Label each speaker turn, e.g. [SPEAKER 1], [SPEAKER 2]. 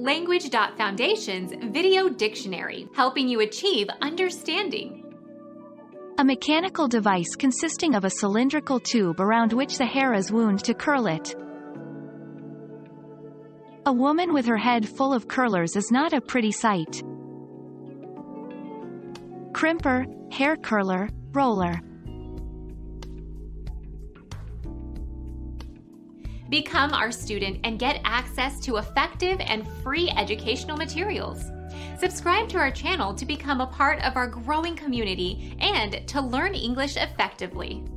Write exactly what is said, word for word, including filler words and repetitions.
[SPEAKER 1] Language dot Foundation's Video Dictionary, helping you achieve understanding.
[SPEAKER 2] A mechanical device consisting of a cylindrical tube around which the hair is wound to curl it. A woman with her head full of curlers is not a pretty sight. Crimper, hair curler, roller.
[SPEAKER 1] Become our student and get access to effective and free educational materials. Subscribe to our channel to become a part of our growing community and to learn English effectively.